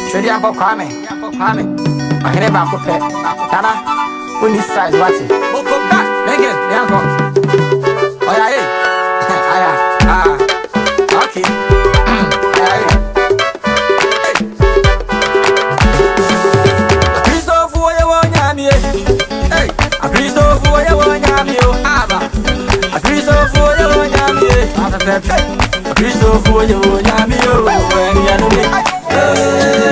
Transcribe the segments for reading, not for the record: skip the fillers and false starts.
Trade up Kwame. I hear about Cope. Tana, when this size, what's it? Make it, Yanko. Oh, yeah, okay. Christopher, for you, Yamio, and Yanumi.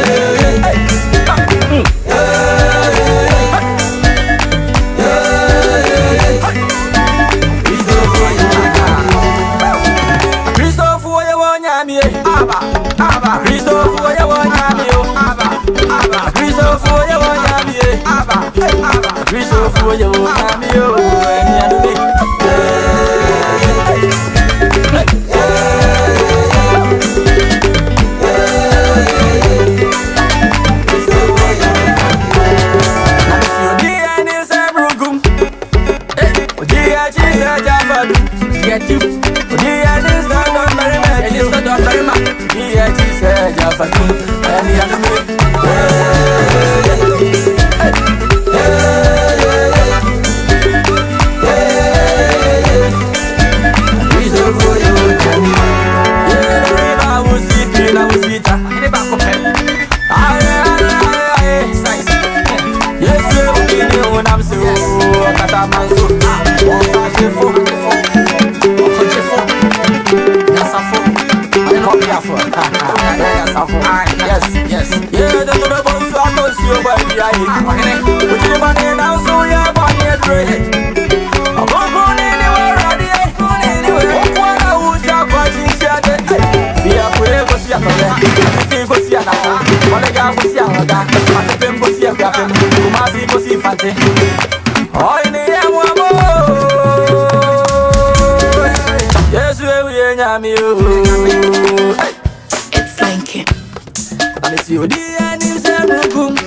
It's Lincoln. I see you, dear, and it's a room.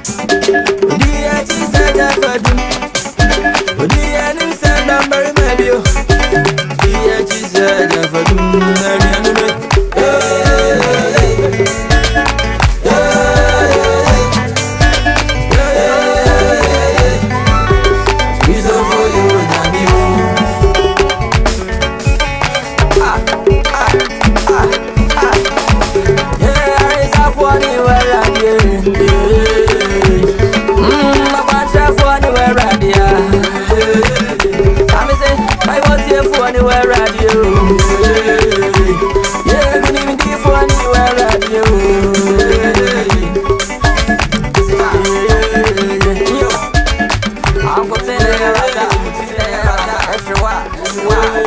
Dear, she said, I fed him. Dear, and it's a number, maybe. Dear, she said, I fed him.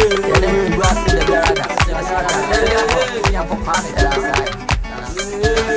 Yeah.